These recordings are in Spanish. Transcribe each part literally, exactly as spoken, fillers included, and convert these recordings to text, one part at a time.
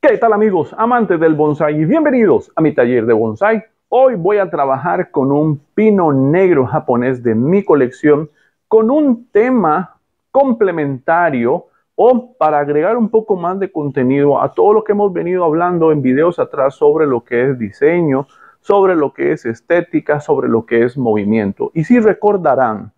¿Qué tal amigos, amantes del bonsái? Bienvenidos a mi taller de bonsái. Hoy voy a trabajar con un pino negro japonés de mi colección con un tema complementario o para agregar un poco más de contenido a todo lo que hemos venido hablando en videos atrás sobre lo que es diseño, sobre lo que es estética, sobre lo que es movimiento. Y si recordarán,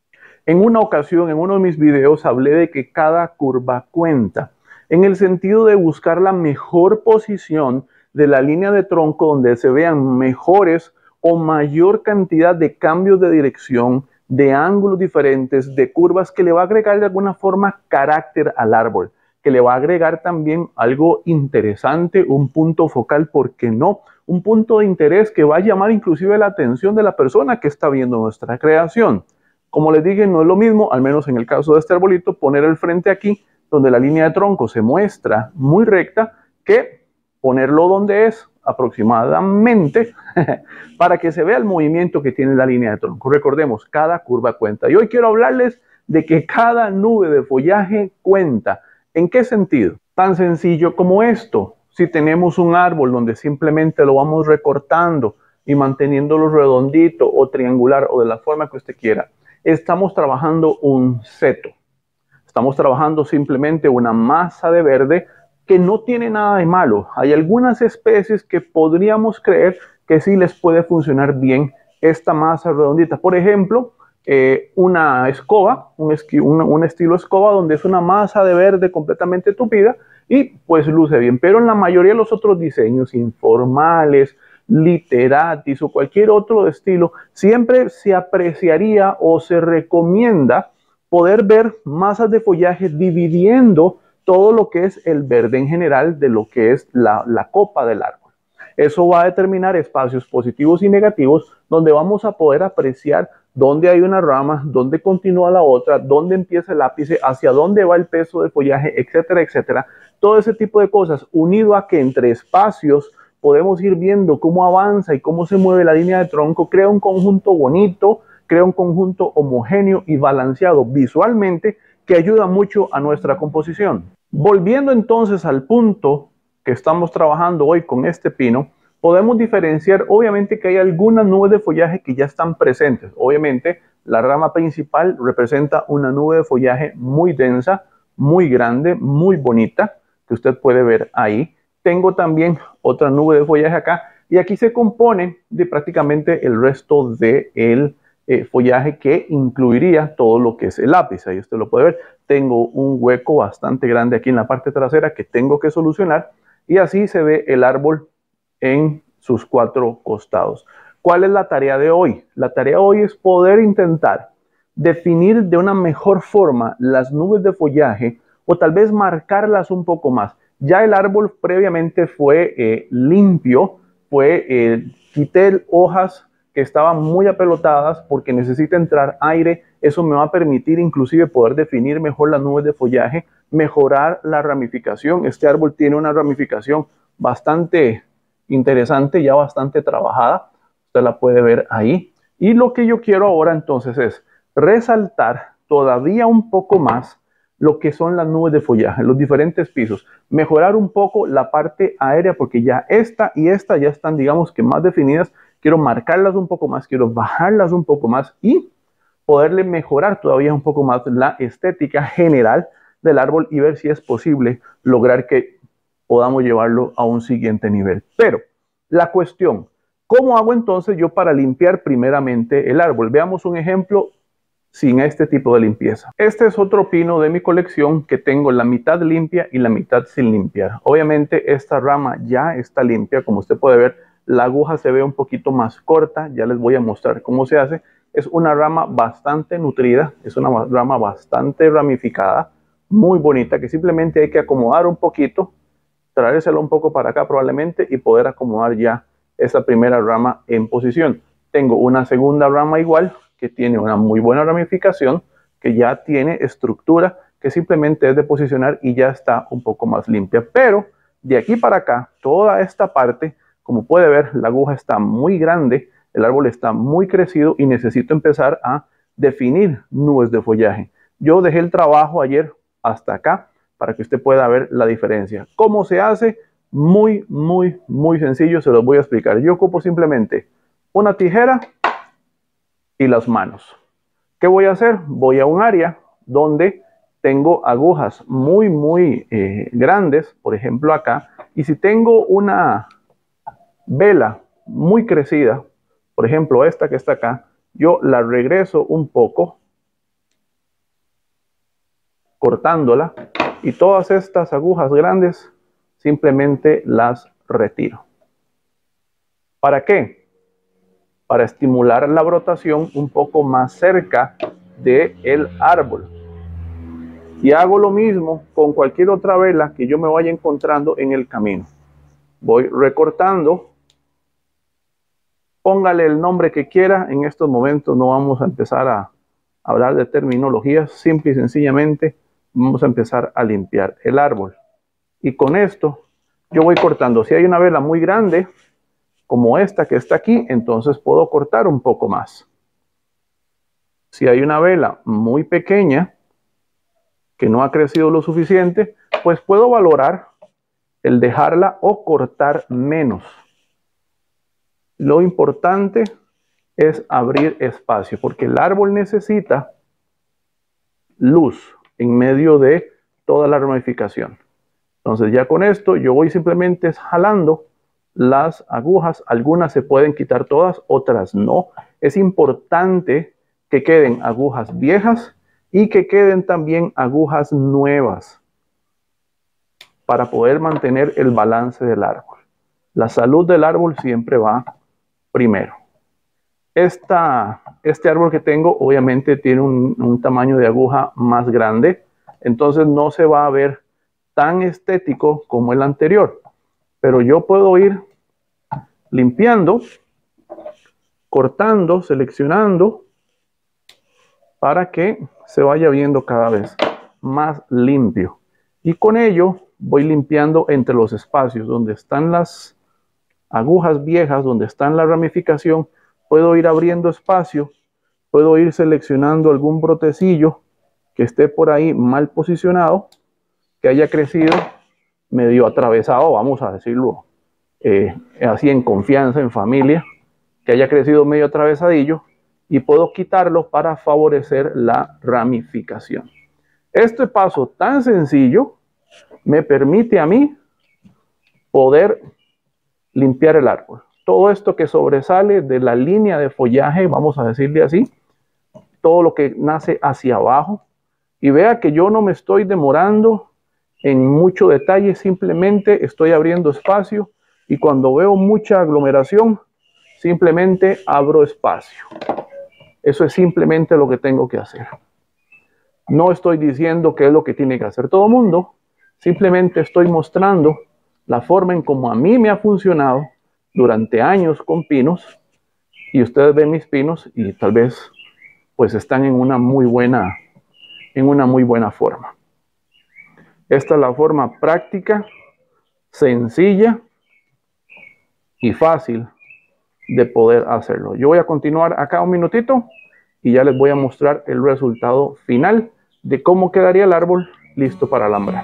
en una ocasión, en uno de mis videos, hablé de que cada curva cuenta, en el sentido de buscar la mejor posición de la línea de tronco donde se vean mejores o mayor cantidad de cambios de dirección, de ángulos diferentes, de curvas que le va a agregar de alguna forma carácter al árbol, que le va a agregar también algo interesante, un punto focal, ¿por qué no? Un punto de interés que va a llamar inclusive la atención de la persona que está viendo nuestra creación. Como les dije, no es lo mismo, al menos en el caso de este arbolito, poner el frente aquí, donde la línea de tronco se muestra muy recta, que ponerlo donde es aproximadamente para que se vea el movimiento que tiene la línea de tronco. Recordemos, cada curva cuenta. Y hoy quiero hablarles de que cada nube de follaje cuenta. ¿En qué sentido? Tan sencillo como esto. Si tenemos un árbol donde simplemente lo vamos recortando y manteniéndolo redondito o triangular o de la forma que usted quiera, estamos trabajando un seto. Estamos trabajando simplemente una masa de verde que no tiene nada de malo. Hay algunas especies que podríamos creer que sí les puede funcionar bien esta masa redondita. Por ejemplo, eh, una escoba, un, esqui, un, un estilo escoba donde es una masa de verde completamente tupida y pues luce bien. Pero en la mayoría de los otros diseños informales, literatis o cualquier otro estilo, siempre se apreciaría o se recomienda poder ver masas de follaje dividiendo todo lo que es el verde en general de lo que es la, la copa del árbol. Eso va a determinar espacios positivos y negativos donde vamos a poder apreciar dónde hay una rama, dónde continúa la otra, dónde empieza el ápice, hacia dónde va el peso de follaje, etcétera, etcétera. Todo ese tipo de cosas unido a que entre espacios podemos ir viendo cómo avanza y cómo se mueve la línea de tronco, crea un conjunto bonito, crea un conjunto homogéneo y balanceado visualmente que ayuda mucho a nuestra composición. Volviendo entonces al punto que estamos trabajando hoy con este pino, podemos diferenciar obviamente que hay algunas nubes de follaje que ya están presentes. Obviamente la rama principal representa una nube de follaje muy densa, muy grande, muy bonita, que usted puede ver ahí. Tengo también otra nube de follaje acá y aquí se compone de prácticamente el resto del eh, follaje que incluiría todo lo que es el ápice. Ahí usted lo puede ver. Tengo un hueco bastante grande aquí en la parte trasera que tengo que solucionar y así se ve el árbol en sus cuatro costados. ¿Cuál es la tarea de hoy? La tarea de hoy es poder intentar definir de una mejor forma las nubes de follaje o tal vez marcarlas un poco más. Ya el árbol previamente fue eh, limpio, fue, eh, quité hojas que estaban muy apelotadas porque necesita entrar aire. Eso me va a permitir inclusive poder definir mejor las nubes de follaje, mejorar la ramificación. Este árbol tiene una ramificación bastante interesante, ya bastante trabajada. Usted la puede ver ahí. Y lo que yo quiero ahora entonces es resaltar todavía un poco más lo que son las nubes de follaje, los diferentes pisos, mejorar un poco la parte aérea porque ya esta y esta ya están, digamos que más definidas. Quiero marcarlas un poco más, quiero bajarlas un poco más y poderle mejorar todavía un poco más la estética general del árbol y ver si es posible lograr que podamos llevarlo a un siguiente nivel. Pero la cuestión, ¿cómo hago entonces yo para limpiar primeramente el árbol? Veamos un ejemplo sin este tipo de limpieza. Este es otro pino de mi colección que tengo la mitad limpia y la mitad sin limpiar. Obviamente esta rama ya está limpia, como usted puede ver, la aguja se ve un poquito más corta, ya les voy a mostrar cómo se hace. Es una rama bastante nutrida, es una rama bastante ramificada, muy bonita, que simplemente hay que acomodar un poquito, traérsela un poco para acá probablemente y poder acomodar ya esa primera rama en posición. Tengo una segunda rama igual, que tiene una muy buena ramificación, que ya tiene estructura, que simplemente es de posicionar y ya está un poco más limpia. Pero de aquí para acá, toda esta parte, como puede ver, la aguja está muy grande, el árbol está muy crecido y necesito empezar a definir nubes de follaje. Yo dejé el trabajo ayer hasta acá para que usted pueda ver la diferencia. ¿Cómo se hace? Muy, muy, muy sencillo, se los voy a explicar. Yo ocupo simplemente una tijera y las manos. ¿Qué voy a hacer? Voy a un área donde tengo agujas muy, muy eh, grandes, por ejemplo acá, y si tengo una vela muy crecida, por ejemplo esta que está acá, yo la regreso un poco, cortándola, y todas estas agujas grandes simplemente las retiro. ¿Para qué? Para estimular la brotación un poco más cerca del árbol. Y hago lo mismo con cualquier otra vela que yo me vaya encontrando en el camino. Voy recortando. Póngale el nombre que quiera. En estos momentos no vamos a empezar a hablar de terminologías. Simple y sencillamente vamos a empezar a limpiar el árbol. Y con esto yo voy cortando. Si hay una vela muy grande, como esta que está aquí, entonces puedo cortar un poco más. Si hay una vela muy pequeña, que no ha crecido lo suficiente, pues puedo valorar el dejarla o cortar menos. Lo importante es abrir espacio, porque el árbol necesita luz en medio de toda la ramificación. Entonces ya con esto yo voy simplemente jalando las agujas. Algunas se pueden quitar todas, otras no. Es importante que queden agujas viejas y que queden también agujas nuevas para poder mantener el balance del árbol. La salud del árbol siempre va primero. Esta, este árbol que tengo obviamente tiene un, un tamaño de aguja más grande, entonces no se va a ver tan estético como el anterior, pero yo puedo ir limpiando, cortando, seleccionando para que se vaya viendo cada vez más limpio, y con ello voy limpiando entre los espacios donde están las agujas viejas, donde está la ramificación. Puedo ir abriendo espacio, puedo ir seleccionando algún brotecillo que esté por ahí mal posicionado, que haya crecido medio atravesado, vamos a decirlo eh, así en confianza, en familia, que haya crecido medio atravesadillo, y puedo quitarlo para favorecer la ramificación. Este paso tan sencillo me permite a mí poder limpiar el árbol. Todo esto que sobresale de la línea de follaje, vamos a decirle así, todo lo que nace hacia abajo, y vea que yo no me estoy demorando en mucho detalle, simplemente estoy abriendo espacio, y cuando veo mucha aglomeración, simplemente abro espacio. Eso es simplemente lo que tengo que hacer. No estoy diciendo qué es lo que tiene que hacer todo el mundo, simplemente estoy mostrando la forma en cómo a mí me ha funcionado durante años con pinos, y ustedes ven mis pinos y tal vez pues están en una muy buena, en una muy buena forma. Esta es la forma práctica, sencilla y fácil de poder hacerlo. Yo voy a continuar acá un minutito y ya les voy a mostrar el resultado final de cómo quedaría el árbol listo para alambrar.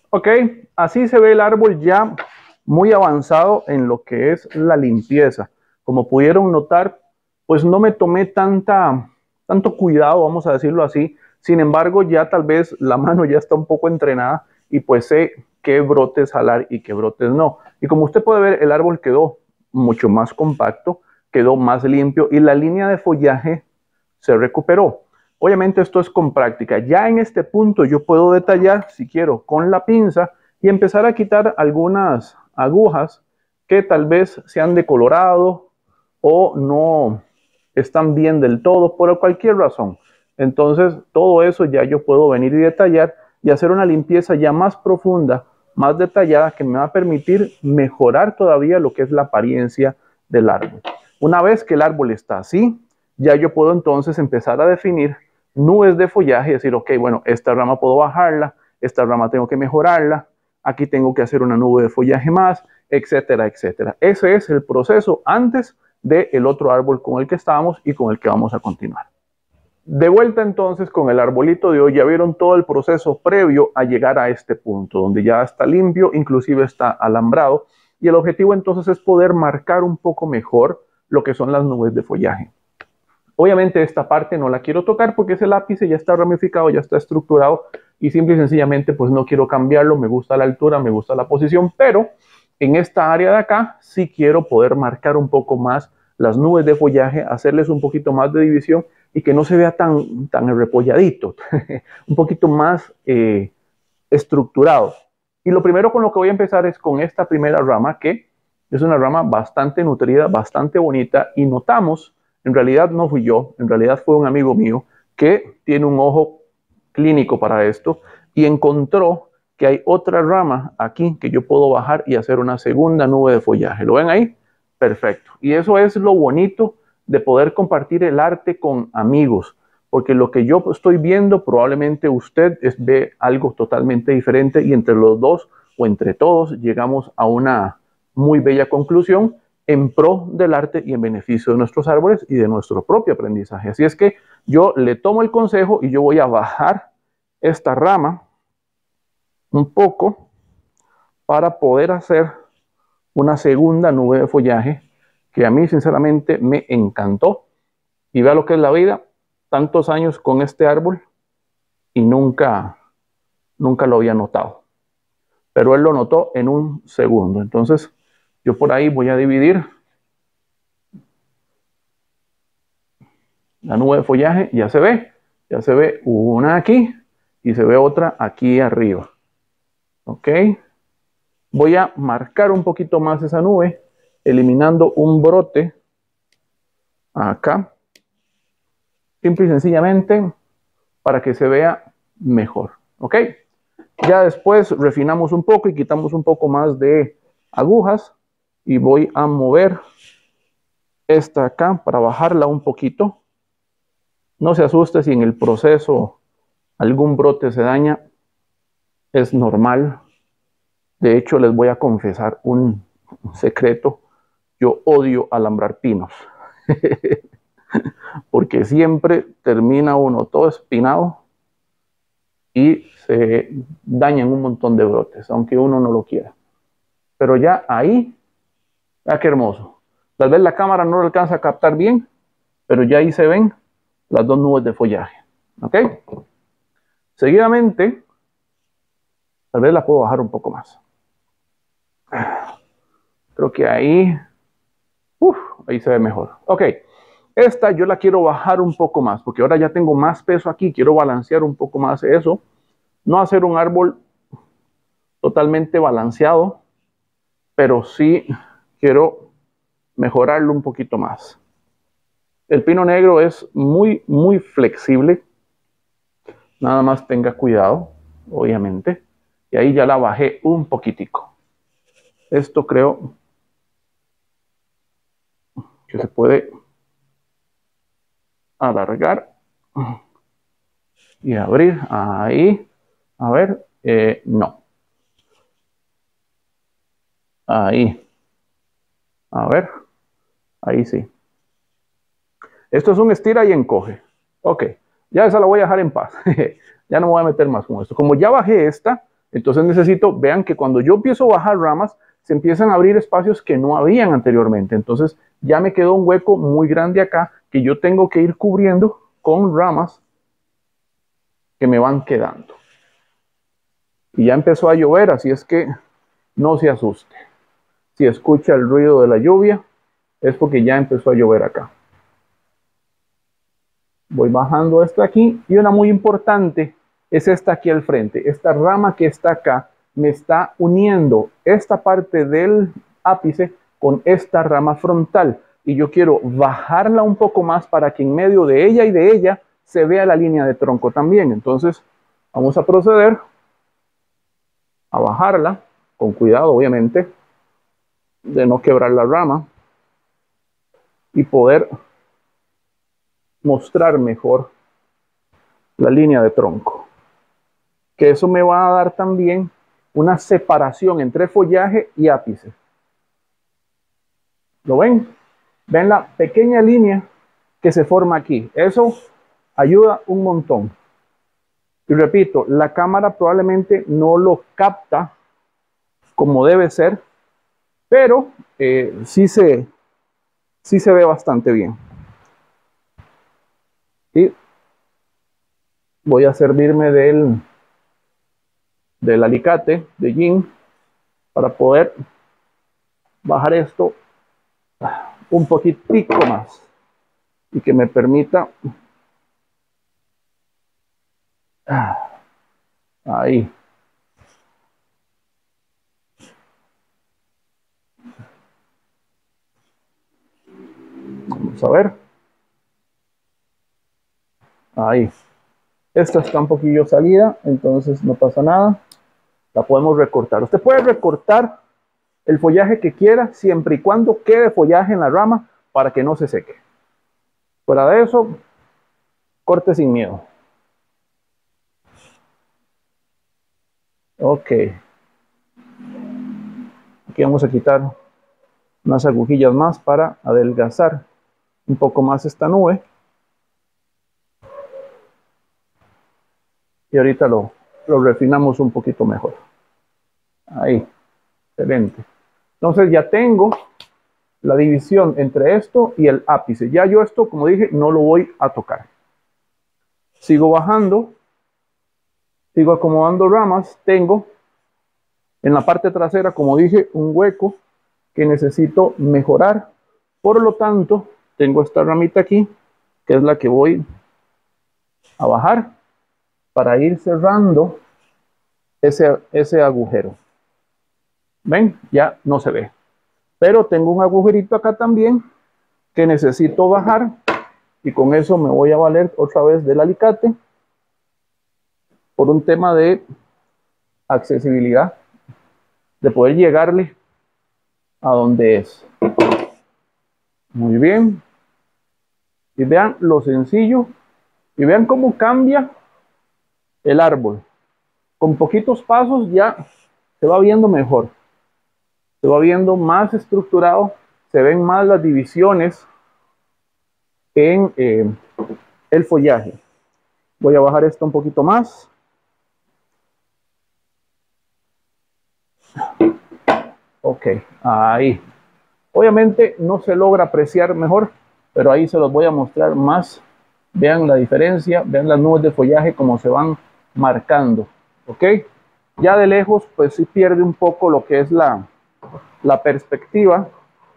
Ok, así se ve el árbol ya muy avanzado en lo que es la limpieza. Como pudieron notar, pues no me tomé tanta, tanto cuidado, vamos a decirlo así. Sin embargo, ya tal vez la mano ya está un poco entrenada y pues sé qué brotes jalar y qué brotes no. Y como usted puede ver, el árbol quedó mucho más compacto, quedó más limpio y la línea de follaje se recuperó. Obviamente esto es con práctica. Ya en este punto yo puedo detallar, si quiero, con la pinza y empezar a quitar algunas agujas que tal vez se han decolorado o no están bien del todo por cualquier razón. Entonces todo eso ya yo puedo venir y detallar y hacer una limpieza ya más profunda, más detallada, que me va a permitir mejorar todavía lo que es la apariencia del árbol. Una vez que el árbol está así, ya yo puedo entonces empezar a definir nubes de follaje y decir, ok, bueno, esta rama puedo bajarla, esta rama tengo que mejorarla, aquí tengo que hacer una nube de follaje más, etcétera, etcétera. Ese es el proceso antes del otro árbol con el que estábamos y con el que vamos a continuar. De vuelta entonces con el arbolito de hoy, ya vieron todo el proceso previo a llegar a este punto, donde ya está limpio, inclusive está alambrado, y el objetivo entonces es poder marcar un poco mejor lo que son las nubes de follaje. Obviamente esta parte no la quiero tocar porque ese lápiz ya está ramificado, ya está estructurado y simple y sencillamente pues no quiero cambiarlo, me gusta la altura, me gusta la posición, pero en esta área de acá sí quiero poder marcar un poco más las nubes de follaje, hacerles un poquito más de división y que no se vea tan, tan repolladito, un poquito más eh, estructurado. Y lo primero con lo que voy a empezar es con esta primera rama, que es una rama bastante nutrida, bastante bonita, y notamos, en realidad no fui yo, en realidad fue un amigo mío que tiene un ojo clínico para esto y encontró que hay otra rama aquí que yo puedo bajar y hacer una segunda nube de follaje. ¿Lo ven ahí? Perfecto. Y eso es lo bonito de poder compartir el arte con amigos, porque lo que yo estoy viendo probablemente usted es, ve algo totalmente diferente y entre los dos o entre todos llegamos a una muy bella conclusión en pro del arte y en beneficio de nuestros árboles y de nuestro propio aprendizaje. Así es que yo le tomo el consejo y yo voy a bajar esta rama un poco para poder hacer una segunda nube de follaje que a mí sinceramente me encantó. Y vea lo que es la vida, tantos años con este árbol y nunca, nunca lo había notado. Pero él lo notó en un segundo. Entonces yo por ahí voy a dividir la nube de follaje, ya se ve, ya se ve una aquí y se ve otra aquí arriba. Ok, voy a marcar un poquito más esa nube, eliminando un brote acá, simple y sencillamente para que se vea mejor. Ok, ya después refinamos un poco y quitamos un poco más de agujas y voy a mover esta acá para bajarla un poquito. No se asuste si en el proceso algún brote se daña, es normal. De hecho, les voy a confesar un secreto. Yo odio alambrar pinos, porque siempre termina uno todo espinado y se dañan un montón de brotes, aunque uno no lo quiera. Pero ya ahí, ah, qué hermoso. Tal vez la cámara no lo alcanza a captar bien, pero ya ahí se ven las dos nubes de follaje. ¿Ok? Seguidamente, tal vez la puedo bajar un poco más. Creo que ahí, uf, ahí se ve mejor. Ok, esta yo la quiero bajar un poco más, porque ahora ya tengo más peso aquí, quiero balancear un poco más eso. No hacer un árbol totalmente balanceado, pero sí quiero mejorarlo un poquito más. El pino negro es muy, muy flexible. Nada más tenga cuidado, obviamente. Y ahí ya la bajé un poquitico. Esto creo que se puede alargar y abrir. Ahí. A ver. Eh, no. Ahí. A ver. Ahí sí. Esto es un estira y encoge. Ok. Ya esa la voy a dejar en paz. Ya no me voy a meter más con esto. Como ya bajé esta, Entonces necesito, vean que cuando yo empiezo a bajar ramas, se empiezan a abrir espacios que no habían anteriormente. Entonces ya me quedó un hueco muy grande acá que yo tengo que ir cubriendo con ramas que me van quedando. Y ya empezó a llover, así es que no se asuste. Si escucha el ruido de la lluvia, es porque ya empezó a llover acá. Voy bajando esta aquí, y una muy importante es esta aquí al frente. Esta rama que está acá me está uniendo esta parte del ápice con esta rama frontal, y yo quiero bajarla un poco más para que en medio de ella y de ella se vea la línea de tronco también. Entonces vamos a proceder a bajarla con cuidado, obviamente, de no quebrar la rama y poder mostrar mejor la línea de tronco, que eso me va a dar también una separación entre follaje y ápice. ¿Lo ven? Ven la pequeña línea que se forma aquí. Eso ayuda un montón. Y repito, la cámara probablemente no lo capta como debe ser, pero eh, sí se, sí se ve bastante bien. Y voy a servirme del, del alicate de Jin para poder bajar esto un poquitico más y que me permita ahí. Vamos a ver. Ahí. Esta está un poquillo salida, entonces no pasa nada. La podemos recortar. Usted puede recortar el follaje que quiera, siempre y cuando quede follaje en la rama para que no se seque. Fuera de eso, corte sin miedo. Ok. Aquí vamos a quitar unas agujillas más para adelgazar un poco más esta nube. Y ahorita lo, lo refinamos un poquito mejor. Ahí. Excelente. Entonces ya tengo la división entre esto y el ápice. Ya yo esto, como dije, no lo voy a tocar. Sigo bajando. Sigo acomodando ramas. Tengo en la parte trasera, como dije, un hueco que necesito mejorar. Por lo tanto, tengo esta ramita aquí, que es la que voy a bajar para ir cerrando ese, ese agujero. ¿Ven? Ya no se ve. Pero tengo un agujerito acá también que necesito bajar, y con eso me voy a valer otra vez del alicate por un tema de accesibilidad, de poder llegarle a donde es. Muy bien. Y vean lo sencillo, y vean cómo cambia el árbol. Con poquitos pasos ya se va viendo mejor. Se va viendo más estructurado, se ven más las divisiones en eh, el follaje. Voy a bajar esto un poquito más. Ok, ahí. Obviamente no se logra apreciar mejor, pero ahí se los voy a mostrar más. Vean la diferencia, vean las nubes de follaje como se van marcando. Ok, ya de lejos pues sí pierde un poco lo que es la, la perspectiva,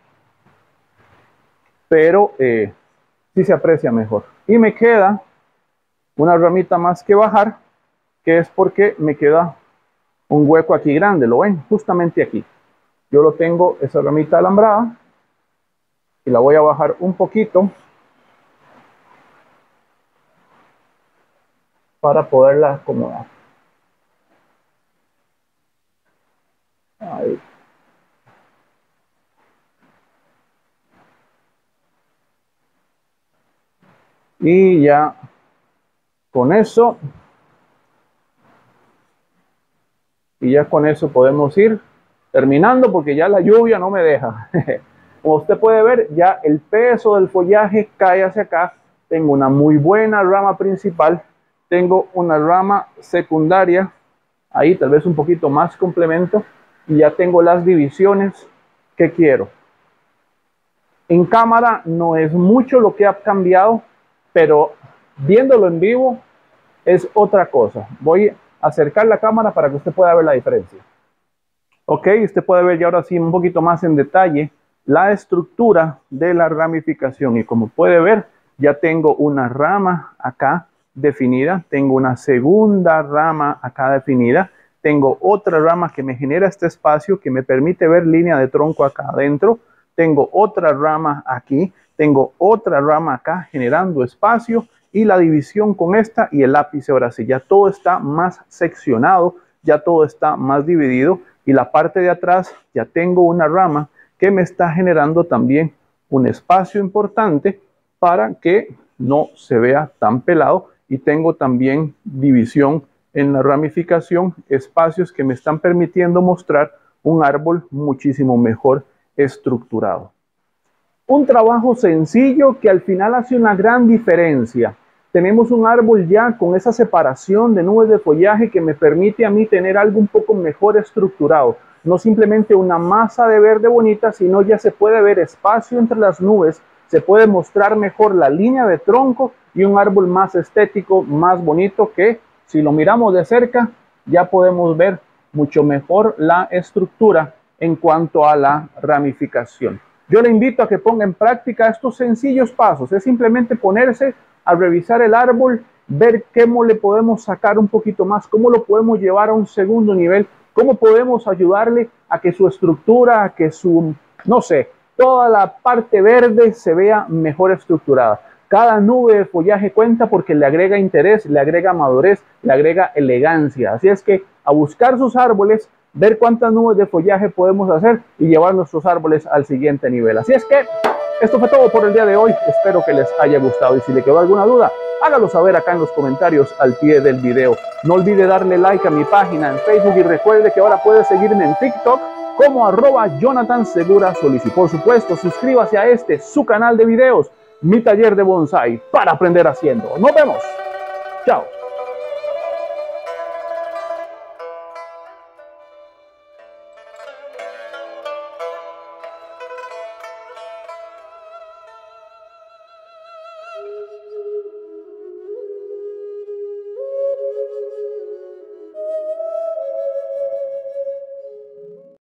pero eh, sí se aprecia mejor. Y me queda una ramita más que bajar, que es porque me queda un hueco aquí grande. ¿Lo ven? Justamente aquí. Yo lo tengo, esa ramita alambrada, y la voy a bajar un poquito para poderla acomodar. Ahí. Y ya con eso, y ya con eso podemos ir terminando, porque ya la lluvia no me deja. Como usted puede ver, ya el peso del follaje cae hacia acá. Tengo una muy buena rama principal, tengo una rama secundaria ahí tal vez un poquito más complemento y ya tengo las divisiones que quiero. En cámara no es mucho lo que ha cambiado, pero viéndolo en vivo es otra cosa. Voy a acercar la cámara para que usted pueda ver la diferencia. Ok, usted puede ver ya ahora sí un poquito más en detalle la estructura de la ramificación. Y como puede ver, ya tengo una rama acá definida, tengo una segunda rama acá definida, tengo otra rama que me genera este espacio que me permite ver línea de tronco acá adentro, tengo otra rama aquí, tengo otra rama acá generando espacio y la división con esta y el ápice. Ahora sí, ya todo está más seccionado, ya todo está más dividido y la parte de atrás ya tengo una rama que me está generando también un espacio importante para que no se vea tan pelado y tengo también división en la ramificación, espacios que me están permitiendo mostrar un árbol muchísimo mejor estructurado. Un trabajo sencillo que al final hace una gran diferencia. Tenemos un árbol ya con esa separación de nubes de follaje que me permite a mí tener algo un poco mejor estructurado. No simplemente una masa de verde bonita, sino ya se puede ver espacio entre las nubes, se puede mostrar mejor la línea de tronco y un árbol más estético, más bonito que si lo miramos de cerca ya podemos ver mucho mejor la estructura en cuanto a la ramificación. Yo le invito a que ponga en práctica estos sencillos pasos. Es simplemente ponerse a revisar el árbol, ver cómo le podemos sacar un poquito más, cómo lo podemos llevar a un segundo nivel, cómo podemos ayudarle a que su estructura, a que su, no sé, toda la parte verde se vea mejor estructurada. Cada nube de follaje cuenta porque le agrega interés, le agrega madurez, le agrega elegancia. Así es que a buscar sus árboles, ver cuántas nubes de follaje podemos hacer y llevar nuestros árboles al siguiente nivel. Así es que esto fue todo por el día de hoy. Espero que les haya gustado y si le quedó alguna duda, hágalo saber acá en los comentarios al pie del video. No olvide darle like a mi página en Facebook y recuerde que ahora puede seguirme en TikTok como arroba Jonathan Segura Solís. Y por supuesto, suscríbase a este, su canal de videos, Mi Taller de Bonsai, para aprender haciendo. Nos vemos. Chao.